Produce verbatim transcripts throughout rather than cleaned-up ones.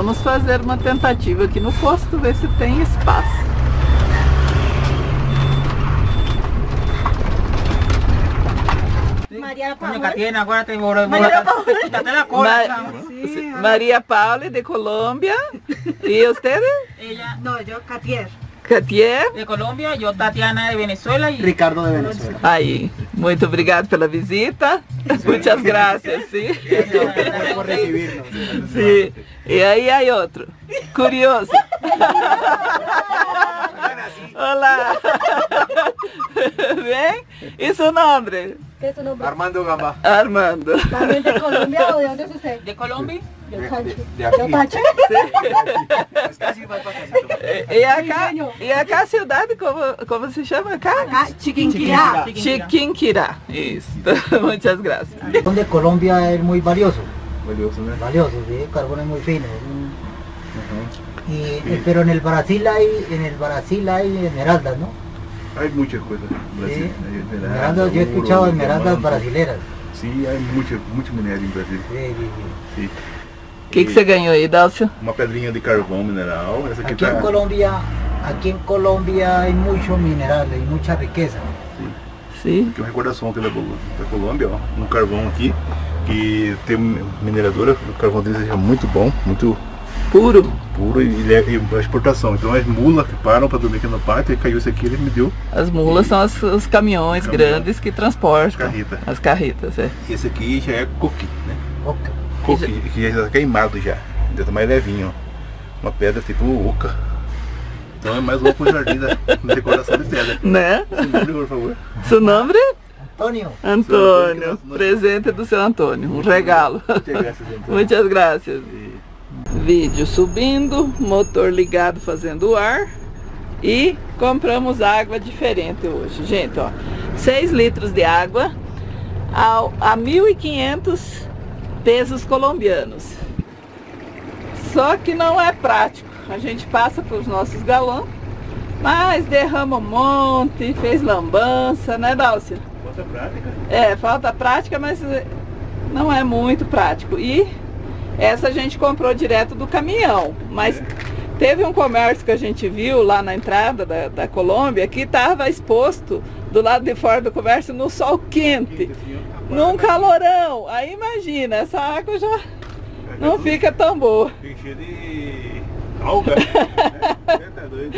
Vamos fazer uma tentativa aqui no posto, ver se tem espaço. Maria Paula. Maria Paula. Maria Paula de Colômbia. E você? Ella, no, yo Katier. Katier? De Colômbia, eu Tatiana de Venezuela e Ricardo de Venezuela. Aí, muito obrigado pela visita. Muitas graças, sim. Por recibirnos. Sim. E aí hay outro. Curioso. Olá. Bem? E seu nome? ¿Qué es su nombre? Armando Gamba. Armando. ¿También de Colombia o de dónde es usted? de Colômbia. De De, Tache. de, de ¿De aquí. Tache? Es casi va para casa. E acá, e acá a cidade, como, como se chama acá? Acá, Chiquinquirá. Chiquinquirá. Isso. Muchas gracias. De Colombia es muy valioso, Valioso, ¿no? valioso, ¿sí? El carbón es muy fino. Y, eh, pero en el Brasil hay, en el Brasil hay esmeraldas, ¿no? Hay muchas cosas. Brasil. Sí. Hay Esmeraldas, yo he escuchado oro, esmeraldas diamante. brasileras. Sí, hay mucho, mucho minério em Brasil. Sí, sí, sí. Sí. O que, que você ganhou aí, Dálcio? Uma pedrinha de carvão mineral. Essa aqui Aquí tá... en Colombia, aquí en Colombia hay mucho mineral, hay mucha riqueza. Sim. Aqui é uma recordação aqui da, da Colômbia, ó. Um carvão aqui. Que tem mineradora, o carvão deles é muito bom, muito Puro. puro e, e a exportação. Então as mulas que param para dormir aqui no pátio, e caiu esse aqui, ele me deu. As mulas são as, os caminhões Caminhão. grandes que transportam. Carreta. As carretas, é. E esse aqui já é coqui, né? Ok. Coqui, que já está queimado já. Ainda tá mais levinho, ó. Uma pedra tipo oca. Então é mais um pro jardim da, da decoração de pedra. Né? Seu nome, por favor. Seu nome? Antonio. Antônio. Presente do seu Antônio. Um regalo. Muitas graças. Vídeo subindo, motor ligado fazendo ar. E compramos água diferente hoje. Gente, ó. seis litros de água a, a mil e quinhentos pesos colombianos. Só que não é prático. A gente passa para os nossos galões, mas derrama um monte, fez lambança, né, Dálcia? Falta prática. É, falta prática, mas não é muito prático. E essa a gente comprou direto do caminhão, mas é. Teve um comércio que a gente viu lá na entrada da, da Colômbia que estava exposto do lado de fora do comércio no sol quente, num calorão. Aí imagina, essa água já não fica tão boa. Fica cheio de alga, né? Tá doido.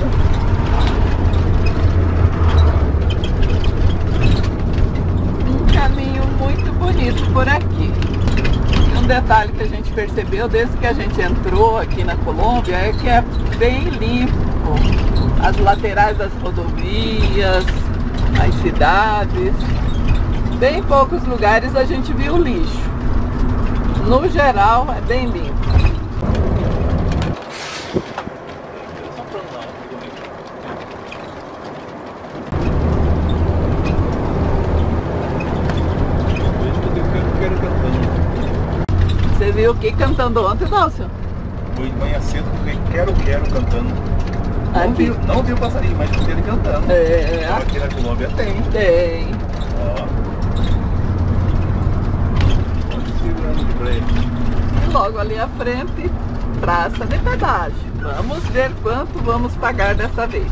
Um caminho muito bonito por aqui. E um detalhe que a gente percebeu desde que a gente entrou aqui na Colômbia é que é bem limpo. As laterais das rodovias, as cidades. Bem poucos lugares a gente viu lixo. No geral é bem limpo. Você viu o que cantando ontem, Dálcio? Foi de manhã cedo, porque quero, quero cantando. Não Aqui. vi, não vi o passarinho, mas vi ele cantando. É. Então, aqui na Colômbia tem. Tem. Ó. Segurando pra ele. E logo ali à frente, praça de pedágio. Vamos ver quanto vamos pagar dessa vez.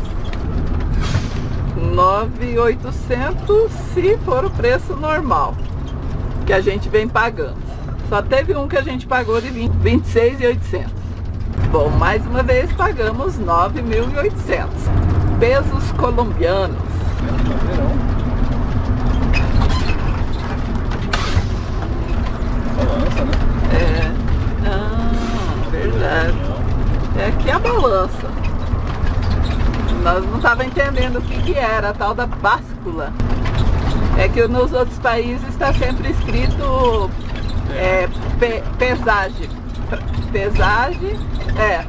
nove mil e oitocentos se for o preço normal que a gente vem pagando. Só teve um que a gente pagou de vinte e seis mil e oitocentos. Bom, mais uma vez pagamos nove mil e oitocentos pesos colombianos. Balança, né? É, ah, verdade. É aqui a balança. Nós não estávamos entendendo o que, que era, a tal da báscula. É que nos outros países está sempre escrito é, pe, pesagem. Pesagem, é.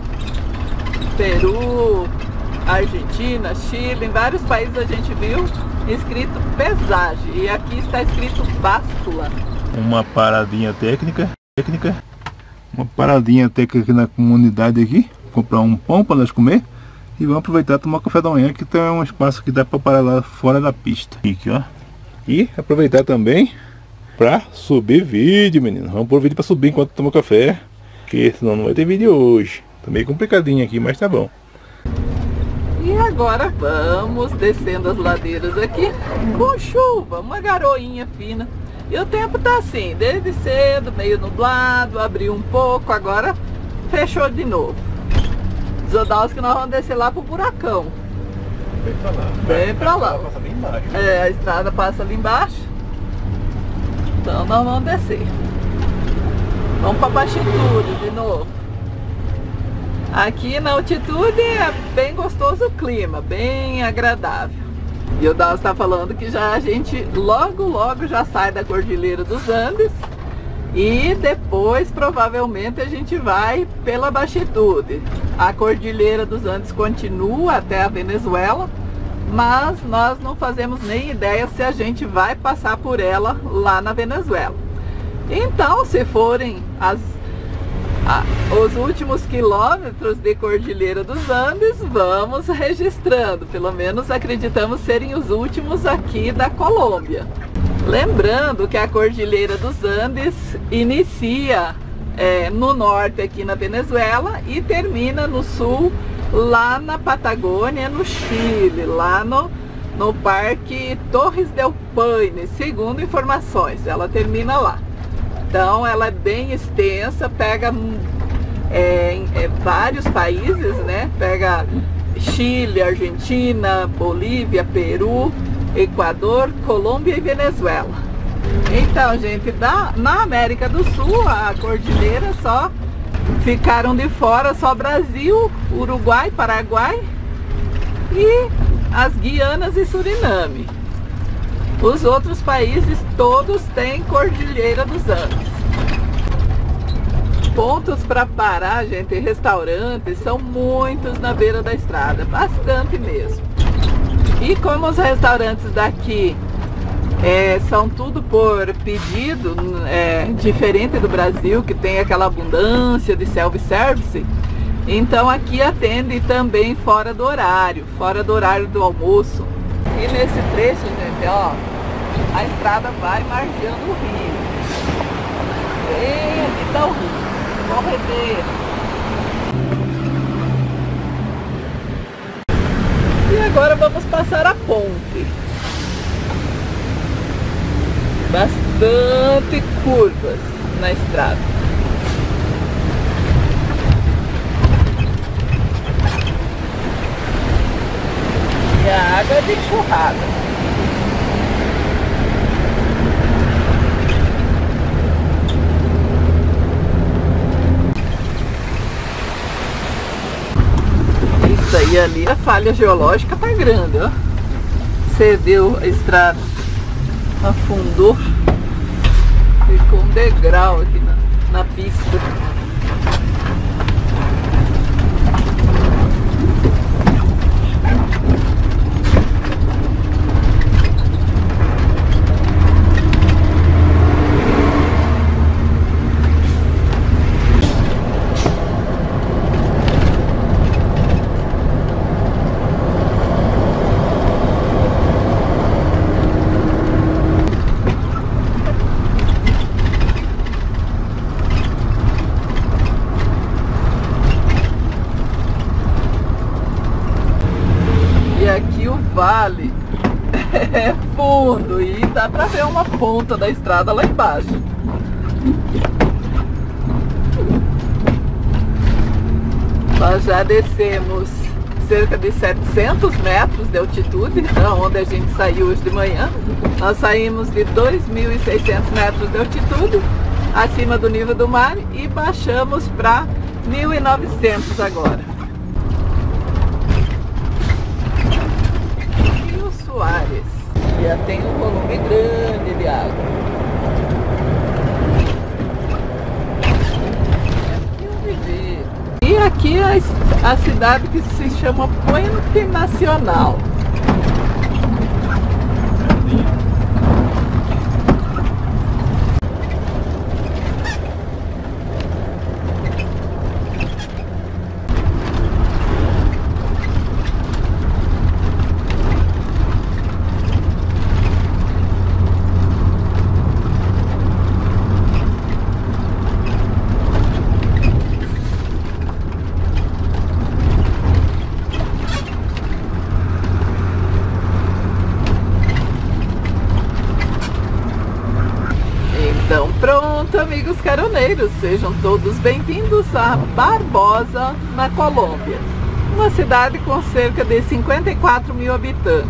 Peru, Argentina, Chile, em vários países a gente viu escrito pesagem. E aqui está escrito báscula. Uma paradinha técnica, técnica, uma paradinha técnica na comunidade aqui, comprar um pão para nós comer e vamos aproveitar e tomar café da manhã, que tem um espaço que dá para parar lá fora da pista. Aqui, ó. E aproveitar também para subir vídeo, menino. Vamos pôr vídeo para subir enquanto toma café. porque senão não vai ter vídeo hoje. Tá meio complicadinho aqui, mas tá bom. E agora vamos descendo as ladeiras aqui com chuva, uma garoinha fina. E o tempo tá assim, desde cedo, meio nublado, abriu um pouco, agora fechou de novo. Zodaus que nós vamos descer lá pro buracão. Bem pra lá. Bem pra lá. Passa bem embaixo. É, a estrada passa ali embaixo. Então nós vamos descer. Vamos pra Bastitude de novo. Aqui na altitude é bem gostoso o clima, bem agradável. E o Daus está falando que já a gente logo logo já sai da Cordilheira dos Andes e depois provavelmente a gente vai pela Bastitude. A Cordilheira dos Andes continua até a Venezuela, mas nós não fazemos nem ideia se a gente vai passar por ela lá na Venezuela. Então, se forem as Ah, os últimos quilômetros de Cordilheira dos Andes, vamos registrando. Pelo menos acreditamos serem os últimos aqui da Colômbia. Lembrando que a Cordilheira dos Andes inicia é, no norte aqui na Venezuela e termina no sul, lá na Patagônia, no Chile, lá no, no Parque Torres del Paine, segundo informações. Ela termina lá. Então ela é bem extensa, pega é, é, vários países, né? Pega Chile, Argentina, Bolívia, Peru, Equador, Colômbia e Venezuela. Então, gente, da, na América do Sul, a cordilheira só ficaram de fora só Brasil, Uruguai, Paraguai e as Guianas e Suriname. Os outros países todos têm Cordilheira dos Andes. Pontos para parar, gente, em restaurantes, são muitos na beira da estrada, bastante mesmo. E como os restaurantes daqui é, são tudo por pedido, é, diferente do Brasil, que tem aquela abundância de self-service, então aqui atende também fora do horário, fora do horário do almoço. E nesse trecho, gente, ó, a estrada vai margeando o rio. Bem aqui tá o rio, corredeira. E agora vamos passar a ponte. Bastante curvas na estrada. E a água é de enxurrada. Isso aí, ali a falha geológica tá grande, ó. Cedeu a estrada, afundou, ficou um degrau aqui na, na pista. Vale é fundo e dá pra ver uma ponta da estrada lá embaixo. Nós já descemos cerca de setecentos metros de altitude, da onde a gente saiu hoje de manhã. Nós saímos de dois mil e seiscentos metros de altitude, acima do nível do mar, e baixamos para mil e novecentos agora. Soares. Já tem um volume grande de água. E aqui a, a cidade que se chama Puente Nacional. Pronto, amigos caroneiros, sejam todos bem-vindos a Barbosa, na Colômbia, uma cidade com cerca de cinquenta e quatro mil habitantes.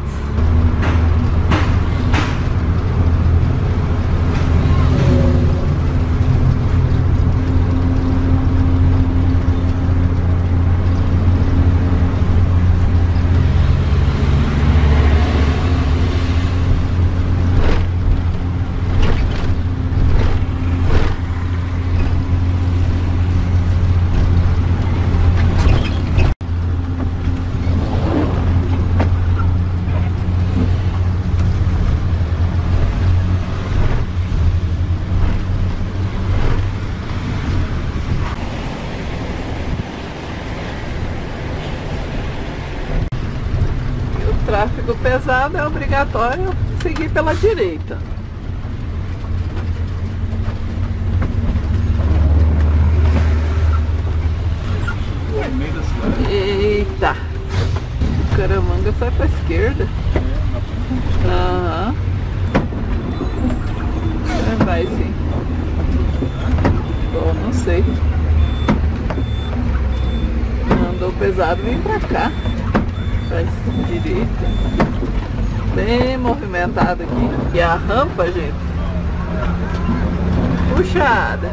Tráfego pesado é obrigatório seguir pela direita. Eita! O Caramanga sai pra esquerda. Aham. É, vai sim. Bom, não sei. Andou pesado, vem pra cá. Pra direita, bem movimentado aqui. E a rampa, gente, puxada.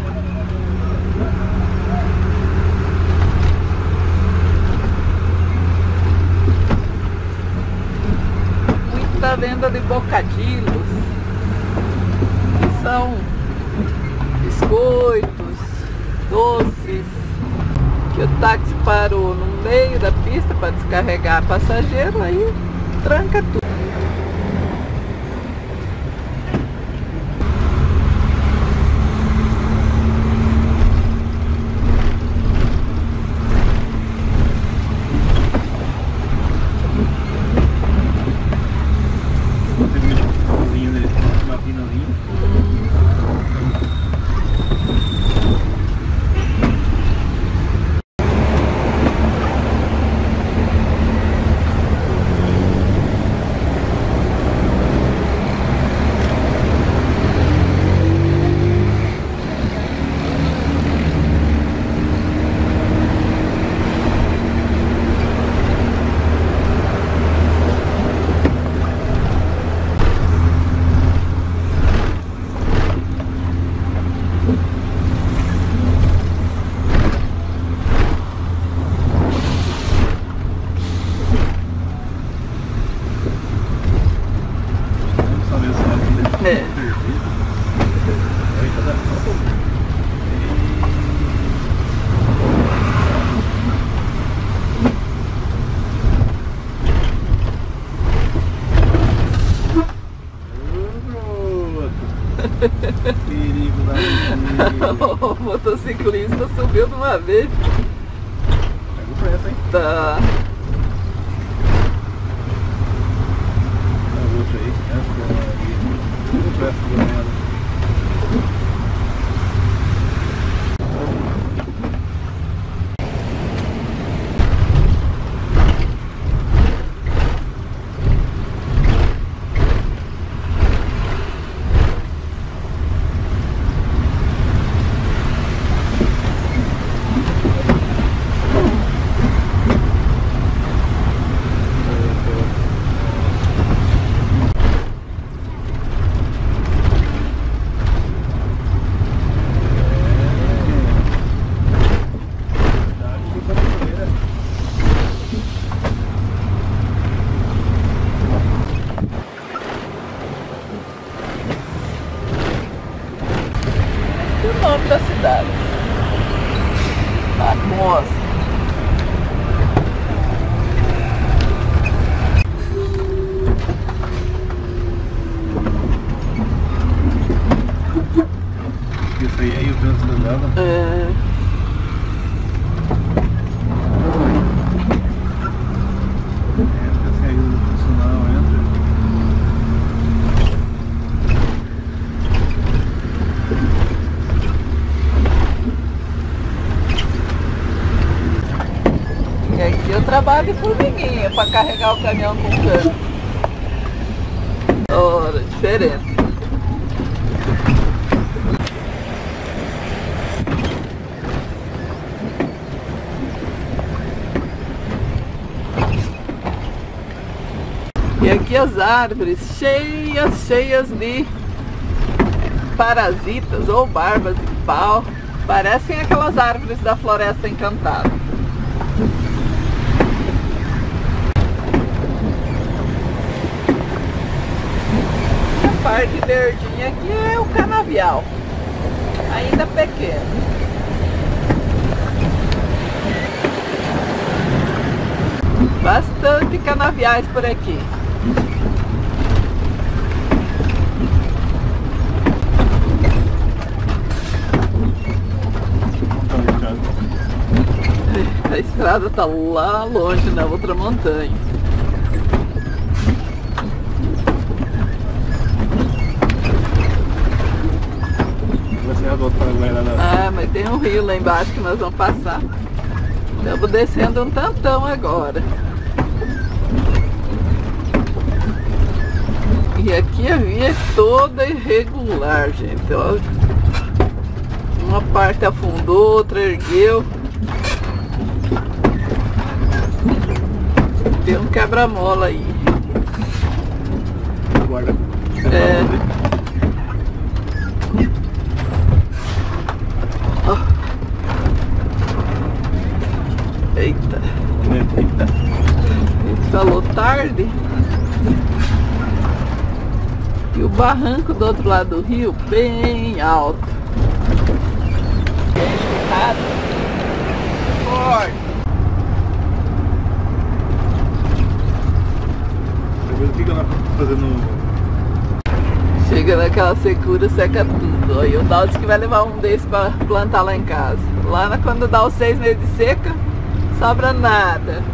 Muita venda de bocadilhos, que são biscoitos, doces. Que o táxi parou no meio da pista para descarregar passageiro, aí tranca tudo. É. Perigo da O motociclista subiu de uma vez. Pegou pressa, hein? Tá. A outra aí, essa pegou pressa dela. O nome da cidade. Barbosa. Isso aí é o trânsito dela. É. Entra, saiu do funcional, entra. E aqui eu trabalho de formiguinha para carregar o caminhão com cano. Ora, diferente. E aqui as árvores cheias, cheias de parasitas ou barbas de pau. Parecem aquelas árvores da Floresta Encantada. A parte verdinha aqui é o canavial, ainda pequeno. Bastante canaviais por aqui. A estrada tá lá longe, na outra montanha. Ah, mas tem um rio lá embaixo que nós vamos passar. Estamos descendo um tantão agora. E aqui a via é toda irregular, gente. Olha. Uma parte afundou, outra ergueu. Tem um quebra-mola aí. Agora. É. Oh. Eita. Eita. Ele falou tarde. E o barranco do outro lado do rio bem alto. Bem esticado. Forte. Fica lá fazendo. Chega naquela secura, seca tudo. Aí o Dalton que vai levar um desses para plantar lá em casa. Lá na, quando dá os seis meses de seca, sobra nada.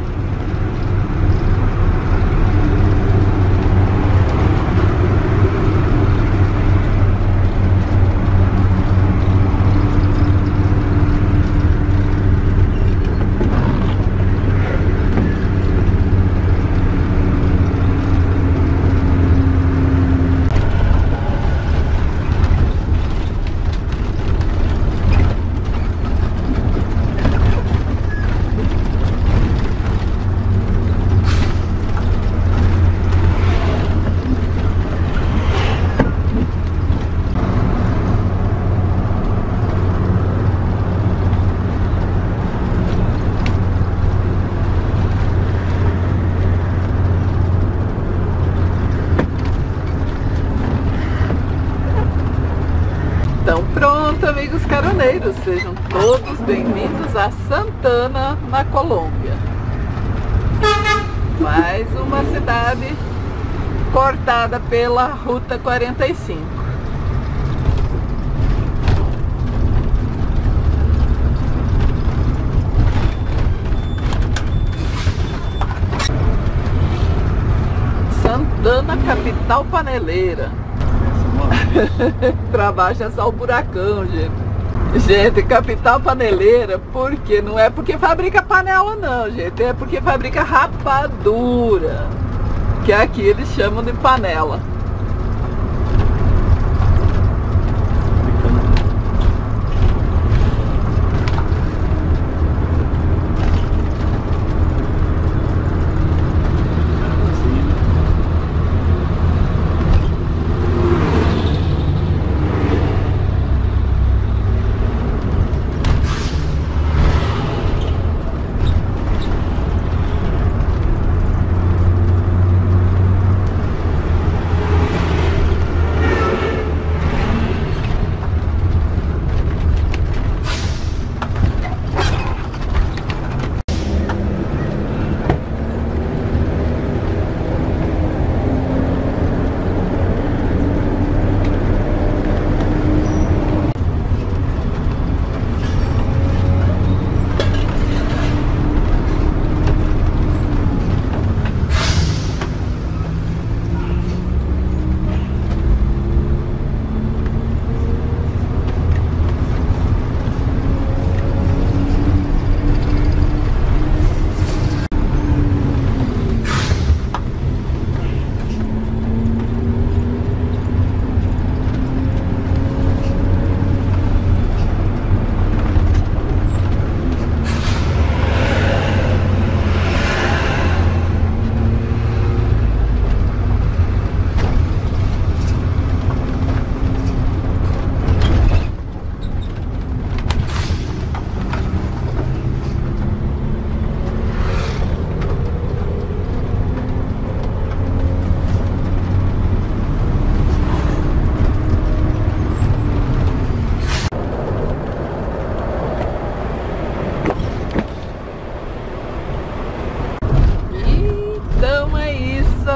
Então pronto, amigos caroneiros, sejam todos bem-vindos a Santana, na Colômbia. Mais uma cidade cortada pela Ruta quarenta e cinco. Santana, capital paneleira. Pra baixo é só o buracão, gente. Gente, capital paneleira, porque não é porque fabrica panela não, gente. É porque fabrica rapadura, que aqui eles chamam de panela.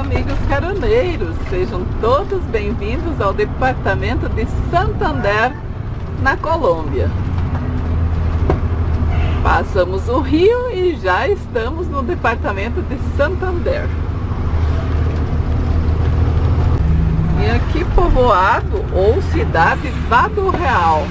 amigos caroneiros, sejam todos bem-vindos ao departamento de Santander, na Colômbia. Passamos o rio e já estamos no departamento de Santander. E aqui povoado ou cidade Vado Real.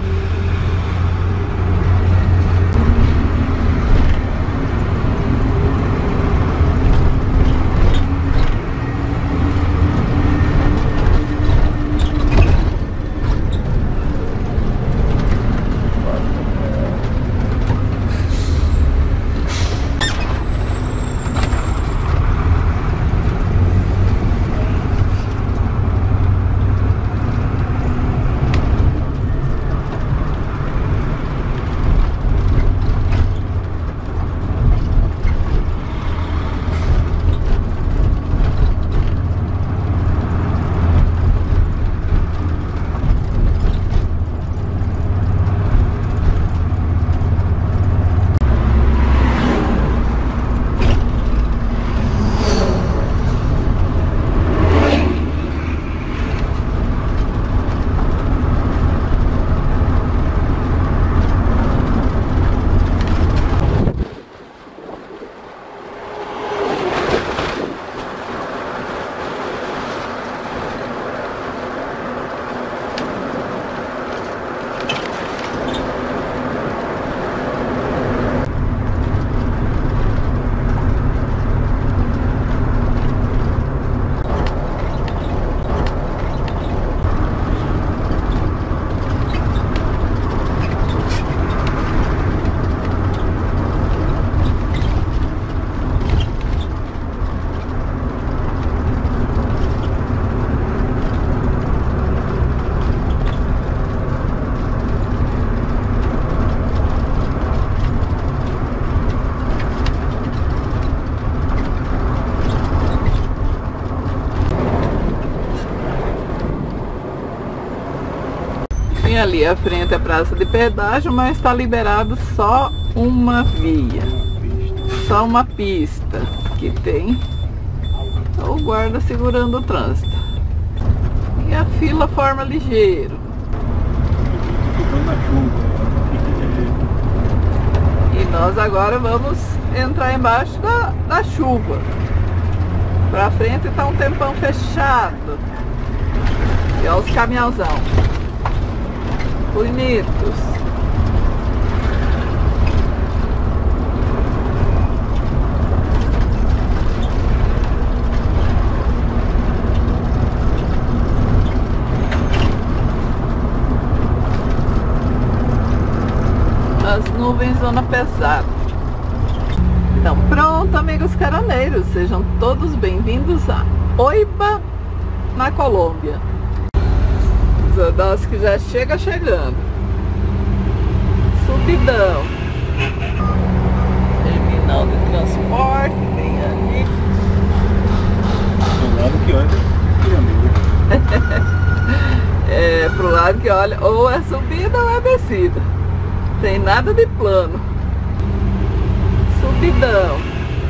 Ali à frente é praça de pedágio, mas está liberado só uma via, só uma pista que tem o guarda segurando o trânsito. E a fila forma ligeiro. E nós agora vamos entrar embaixo da, da chuva. Pra frente está um tempão fechado. E olha os caminhãozão bonitos. As nuvens zona pesada. Então pronto, amigos caroneiros, sejam todos bem-vindos a Oiba, na Colômbia. Nós que já chega chegando. Subidão. Terminal de transporte tem ali. Pro lado que olha. É, pro lado que olha, ou é subida ou é descida. Tem nada de plano. Subidão.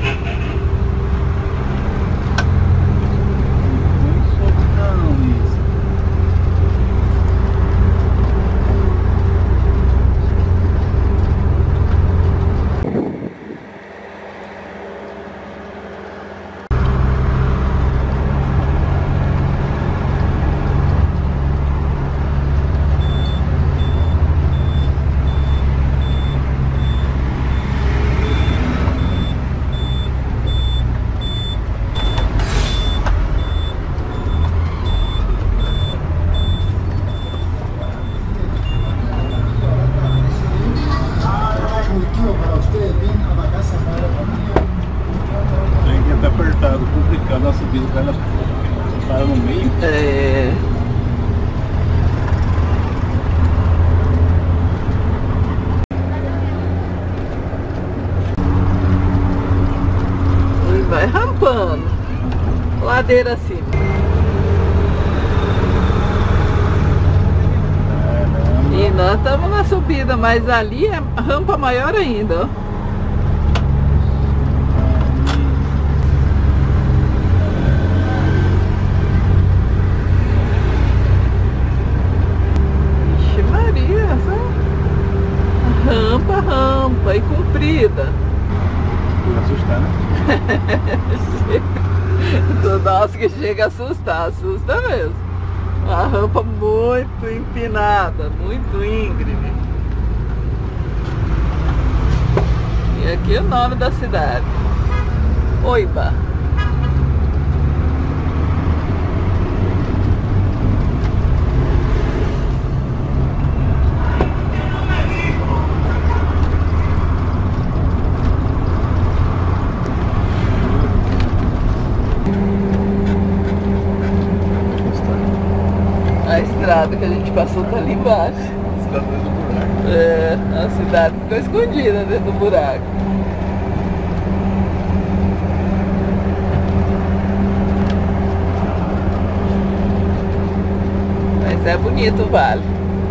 Complicado a subida, o cara para no meio. É. E vai rampando. Ladeira acima. E nós estamos na subida, mas ali é rampa maior ainda, ó. Nossa, que chega a assustar, assusta mesmo. Uma rampa muito empinada, muito íngreme. E aqui é o nome da cidade, Oiba. A estrada que a gente passou tá ali embaixo. Está dentro do buraco. É, a cidade ficou escondida dentro do buraco. Mas é bonito o vale.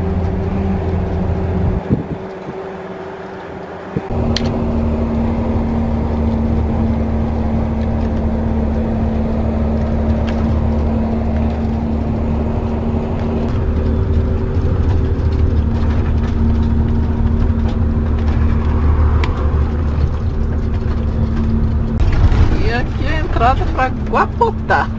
Entrada para Guapotá.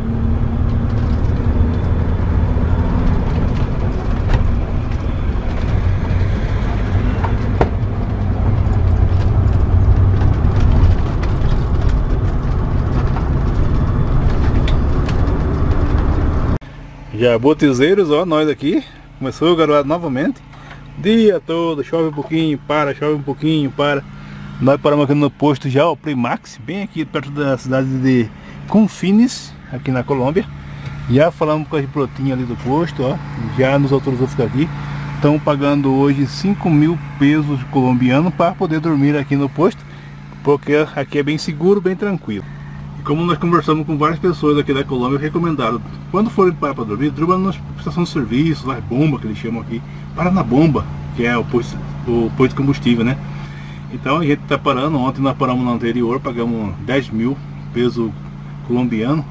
Jabutizeiros, ó, nós aqui. Começou a garoar novamente. Dia todo, chove um pouquinho, para, chove um pouquinho, para. Nós paramos aqui no posto já, o Primax, bem aqui perto da cidade de Confines, aqui na Colômbia. Já falamos com a brotinha ali do posto, ó, já nos autorizou a ficar aqui. Estão pagando hoje cinco mil pesos colombianos para poder dormir aqui no posto, porque aqui é bem seguro, bem tranquilo. E como nós conversamos com várias pessoas aqui da Colômbia, recomendaram, quando forem parar para dormir, durma na estação de serviço, na bomba que eles chamam aqui, para na bomba, que é o posto, o posto de combustível, né? Então a gente está parando, ontem nós paramos no anterior, pagamos dez mil pesos colombianos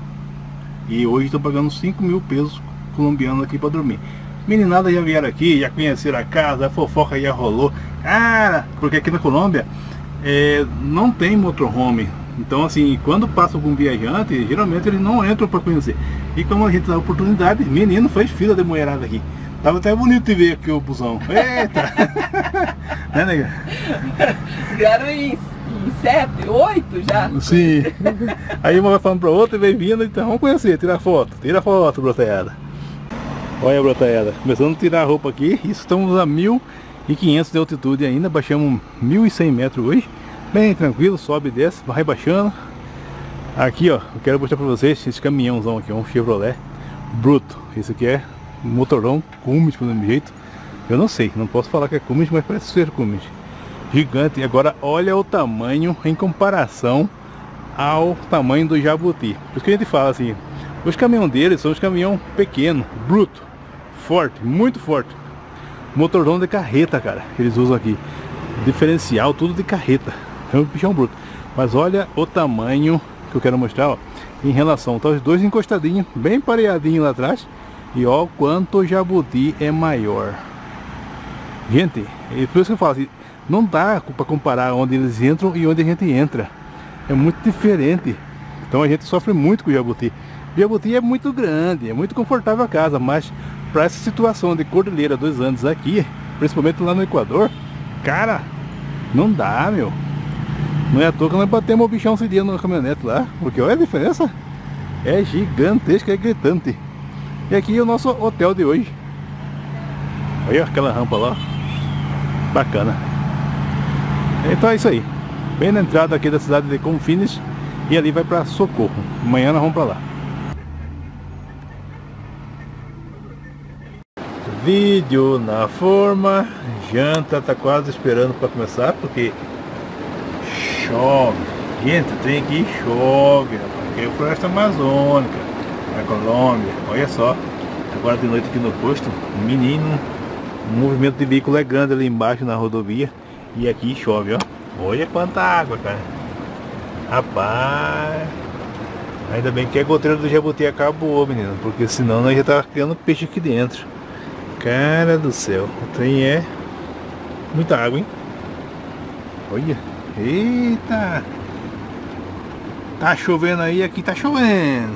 e hoje estão pagando cinco mil pesos colombianos aqui para dormir. Meninada já vieram aqui, já conheceram a casa, a fofoca já rolou. Cara, porque aqui na Colômbia é, não tem motorhome. Então assim, quando passa algum viajante, geralmente eles não entram para conhecer. E como a gente dá a oportunidade, menino fez fila de mulherada aqui. Tava até bonito de ver aqui o busão. Eita! Né, nega? Vieram em, em sete, oito já. Sim. Aí uma vai falando pra outra e vem vindo, então vamos conhecer, tirar foto. Tira foto, broteada. Olha a broteada. Começando a tirar a roupa aqui. Isso, estamos a mil e quinhentos de altitude ainda. Baixamos mil e cem metros hoje. Bem tranquilo, sobe e desce, vai baixando. Aqui ó, eu quero mostrar pra vocês esse caminhãozão aqui, um Chevrolet bruto. Esse aqui é motorão Cummins, pelo mesmo jeito. Eu não sei, não posso falar que é Cummins, mas parece ser Cummins. Gigante. E agora olha o tamanho em comparação ao tamanho do Jabuti. Por isso que a gente fala assim, os caminhões deles são os caminhões pequenos, bruto, forte, muito forte. Motorão de carreta, cara, que eles usam aqui. Diferencial, tudo de carreta. É um bichão bruto. Mas olha o tamanho que eu quero mostrar, ó, em relação, tá os dois encostadinhos, bem pareadinho lá atrás. E ó o quanto o Jabuti é maior. Gente, é por isso que eu falo assim, não dá para comparar onde eles entram e onde a gente entra. É muito diferente. Então a gente sofre muito com o Jabuti. O Jabuti é muito grande, é muito confortável a casa, mas para essa situação de Cordilheira dos Andes aqui, principalmente lá no Equador, cara, não dá, meu. Não é à toa que nós batemos o bichão esse dia na caminhonete lá, porque olha a diferença. É gigantesca, é gritante. E aqui é o nosso hotel de hoje. Olha aquela rampa lá. Bacana. Então é isso aí. Bem na entrada aqui da cidade de Confines. E ali vai para Socorro. Amanhã nós vamos para lá. Vídeo na forma. Janta tá quase esperando para começar. Porque chove. Gente, tem aqui chove. Porque é a floresta amazônica. Na Colômbia, olha só, agora de noite aqui no posto, menino, o movimento de veículo é grande ali embaixo na rodovia e aqui chove, ó, olha quanta água, cara, rapaz, ainda bem que a goteira do Jabuti acabou, menino, porque senão nós já tava criando peixe aqui dentro, cara do céu, o trem é muita água, hein, olha, eita, Tá chovendo aí, aqui tá chovendo.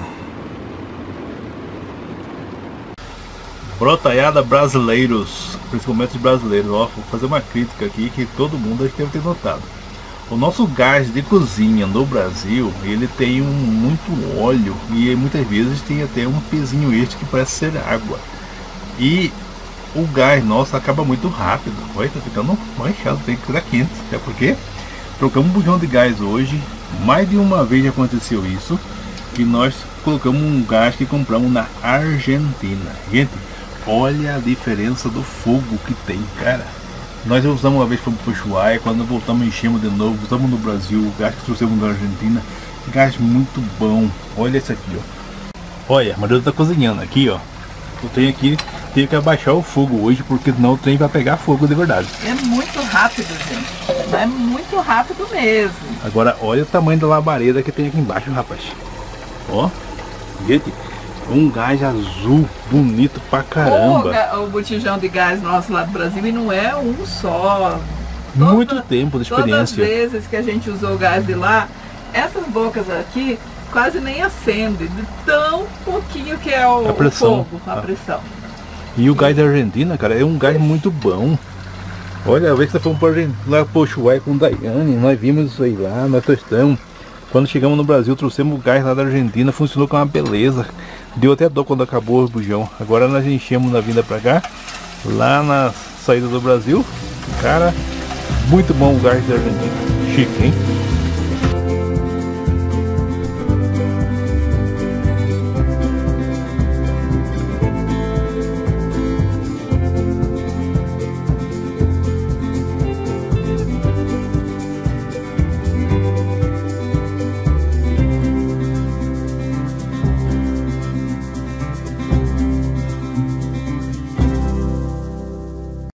Brotaiada brasileiros, principalmente os brasileiros, ó, vou fazer uma crítica aqui que todo mundo deve ter notado. O nosso gás de cozinha no Brasil, ele tem um, muito óleo e muitas vezes tem até um pezinho extra que parece ser água. E o gás nosso acaba muito rápido, olha, tá ficando manchado, tem que ficar quente. É porque trocamos um bujão de gás hoje, mais de uma vez aconteceu isso, e nós colocamos um gás que compramos na Argentina. Gente, olha a diferença do fogo que tem, cara. Nós usamos uma vez para o Ushuaia, quando voltamos enchemos de novo, usamos no Brasil, o gás que trouxemos da Argentina, gás muito bom. Olha esse aqui, ó. Olha, a Maria tá cozinhando aqui, ó. Eu tenho aqui, tenho que abaixar o fogo hoje, porque senão o trem vai pegar fogo de verdade. É muito rápido, gente. É muito rápido mesmo. Agora, olha o tamanho da labareda que tem aqui embaixo, rapaz. Ó, gente, um gás azul bonito pra caramba. O, o botijão de gás nosso lá do Brasil, e não é um só. Toda, muito tempo de experiência. Todas as vezes que a gente usou o gás de lá, essas bocas aqui quase nem acendem, de tão pouquinho que é o, a pressão, o fogo, a ah. pressão. E o gás da Argentina, cara, é um gás muito bom. Olha, a vez que nós fomos para lá pro Ushuaia com o Daiane, nós vimos isso aí lá, nós testamos. Quando chegamos no Brasil, trouxemos o gás lá da Argentina, funcionou com uma beleza. Deu até dó quando acabou o bujão. Agora nós enchemos na vinda pra cá, lá na saída do Brasil. Cara, muito bom o gás da Argentina. Chique, hein?